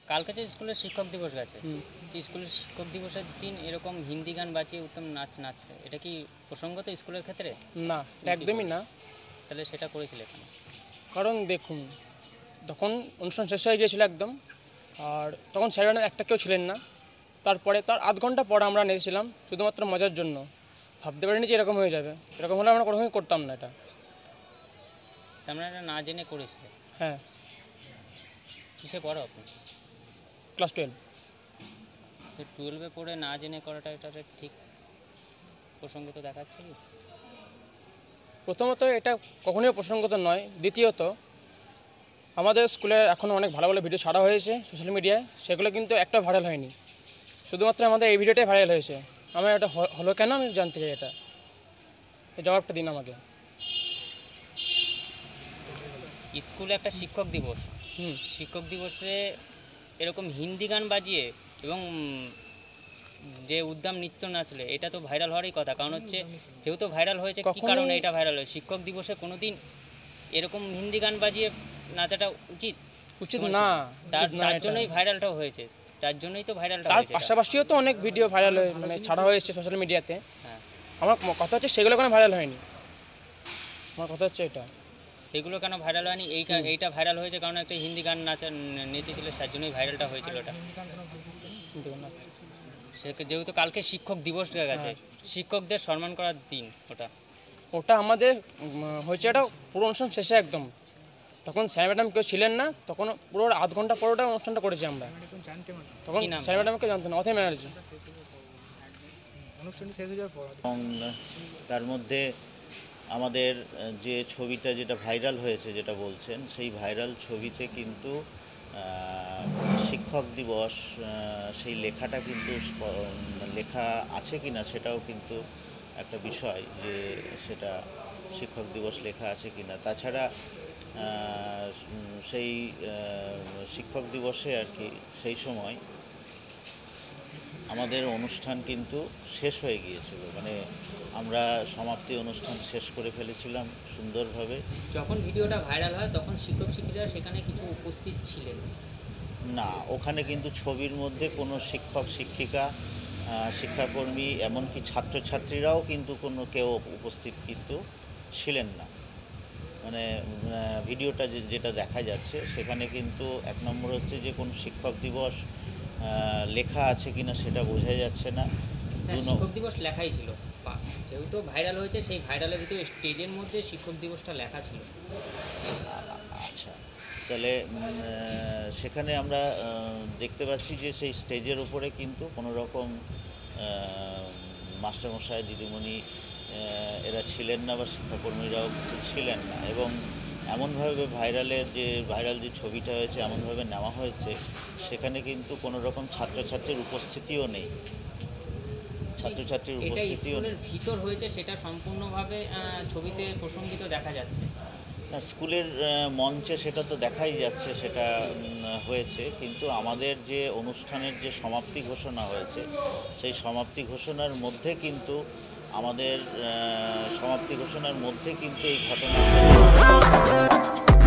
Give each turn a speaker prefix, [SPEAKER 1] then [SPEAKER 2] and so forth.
[SPEAKER 1] কালকে যে স্কুলের শিক্ষক দিবস গেছে, স্কুলের শিক্ষক দিবসের দিন এরকম হিন্দি গান বাজিয়ে উত্তম নাচবে, এটা কি প্রসঙ্গত স্কুলের ক্ষেত্রে?
[SPEAKER 2] না, একদমই না।
[SPEAKER 1] তাহলে সেটা করেছিল কেন?
[SPEAKER 2] কারণ দেখুন, তখন অনুষ্ঠান শেষ হয়ে গিয়েছিল একদম, আর তখন স্যারেরা একটা কেউ ছিলেন না। তারপরে তার আধ ঘন্টা পর আমরা নেমেছিলাম শুধুমাত্র মজার জন্য। ভাবতে পারিনি যে এরকম হয়ে যাবে, এরকম হলে আমরা কোনোদিনই করতাম না এটা।
[SPEAKER 1] তোমরা এটা না জেনে করেছিলে?
[SPEAKER 2] হ্যাঁ।
[SPEAKER 1] কিসে পড়ো আপনি?
[SPEAKER 2] ক্লাস 12।
[SPEAKER 1] তো 12-এ পড়ে না জেনে করাটা এটা ঠিক প্রসঙ্গত দেখাচ্ছে কি?
[SPEAKER 2] প্রথমত এটা কখনোই প্রসঙ্গত নয়। দ্বিতীয়ত আমাদের স্কুলে এখনও অনেক ভালো ভালো ভিডিও ছাড়া হয়েছে সোশ্যাল মিডিয়ায়, সেগুলো কিন্তু একটা ভাইরাল হয়নি। শুধুমাত্র আমাদের এই ভিডিওটাই ভাইরাল হয়েছে। আমার এটা হলো কেন আমি জানতে চাই, এটা এই জবাবটা দিন আমাকে।
[SPEAKER 1] স্কুলে একটা শিক্ষক দিবস, শিক্ষক দিবসে এরকম হিন্দি গান বাজিয়ে এবং যে উদ্দাম নৃত্য নাচলে, এটা তো ভাইরাল হওয়ারই কথা। কারণ হচ্ছে যেহেতু ভাইরাল হয়েছে, কী কারণে এটা ভাইরাল হয়? শিক্ষক দিবসে কোনো দিন এরকম হিন্দি গান বাজিয়ে নাচাটা উচিত
[SPEAKER 2] না।
[SPEAKER 1] তার জন্যই ভাইরালটাও হয়েছে, তার জন্যই তো ভাইরালটা হয়েছে।
[SPEAKER 2] তার পাশাপাশিও তো অনেক ভিডিও ভাইরাল হয়ে ছাড়া হয়েছে সোশ্যাল মিডিয়াতে। হ্যাঁ, আমার কথা হচ্ছে সেগুলো কোনো ভাইরাল হয়নি। আমার কথা হচ্ছে এটা,
[SPEAKER 1] সেগুলো কেন ভাইরাল হয়নি? এইটা ভাইরাল হয়েছে কারণ একটা হিন্দি গান নেচেছিল, তার জন্যই ভাইরালটা হয়েছিল। ওটা যেহেতু কালকে শিক্ষক দিবস গেছে, শিক্ষকদের সম্মান করার দিন,
[SPEAKER 2] ওটা আমাদের হয়েছে। এটা পুরো অনুষ্ঠান শেষে একদম, তখন স্যার ম্যাডাম কেউ ছিলেন না, তখন পুরো আধ ঘন্টা পর ওটা অনুষ্ঠানটা করেছি আমরা। তখন স্যার ম্যাডামকে জানতো না, অথই ব্যানার্জি।
[SPEAKER 3] অনুষ্ঠানটি শেষ হয়ে যাওয়ার পর
[SPEAKER 4] তার মধ্যে আমাদের যে ছবিটা যেটা ভাইরাল হয়েছে, যেটা বলছেন, সেই ভাইরাল ছবিতে কিন্তু শিক্ষক দিবস সেই লেখাটা কিন্তু লেখা আছে কি না সেটাও কিন্তু একটা বিষয়, যে সেটা শিক্ষক দিবস লেখা আছে কি না। তাছাড়া সেই শিক্ষক দিবসে আর কি সেই সময় আমাদের অনুষ্ঠান কিন্তু শেষ হয়ে গিয়েছিল, মানে আমরা সমাপ্তি অনুষ্ঠান শেষ করে ফেলেছিলাম সুন্দরভাবে।
[SPEAKER 1] যখন ভিডিওটা ভাইরাল হয় তখন শিক্ষক শিক্ষিকারা সেখানে কিছু উপস্থিত ছিলেন
[SPEAKER 4] না? ওখানে কিন্তু ছবির মধ্যে কোনো শিক্ষক শিক্ষিকা, শিক্ষাকর্মী, এমনকি ছাত্রছাত্রীরাও কিন্তু কোনো কেউ উপস্থিত কিন্তু ছিলেন না। মানে ভিডিওটা যেটা দেখা যাচ্ছে সেখানে কিন্তু এক নম্বর হচ্ছে যে কোনো শিক্ষক দিবস লেখা আছে কিনা সেটা বোঝা যাচ্ছে না।
[SPEAKER 1] শিক্ষক দিবস লেখাই ছিল, যেহেতু ভাইরাল হয়েছে সেই ভাইরালের ভিতরে স্টেজের মধ্যে শিক্ষক দিবসটা লেখা ছিল।
[SPEAKER 4] আচ্ছা, তাহলে সেখানে আমরা দেখতে পাচ্ছি যে সেই স্টেজের উপরে কিন্তু কোনো রকম মাস্টারমশাই, দিদিমণি এরা ছিলেন না, বা শিক্ষাকর্মীরাও ছিলেন না। এবং এমনভাবে ভাইরাল যে ছবিটা হয়েছে, এমনভাবে নেওয়া হয়েছে সেখানে কিন্তু কোনো রকম ছাত্রছাত্রীর উপস্থিতিও নেই। ছাত্রছাত্রীর উপস্থিতিও
[SPEAKER 1] ভিতর হয়েছে, সেটা সম্পূর্ণভাবে ছবিতে প্রসঙ্গিত দেখা যাচ্ছে
[SPEAKER 4] না। স্কুলের মঞ্চে সেটা তো দেখাই যাচ্ছে, সেটা হয়েছে, কিন্তু আমাদের যে অনুষ্ঠানের যে সমাপ্তি ঘোষণা হয়েছে, সেই সমাপ্তি ঘোষণার মধ্যে কিন্তু এই ঘটনা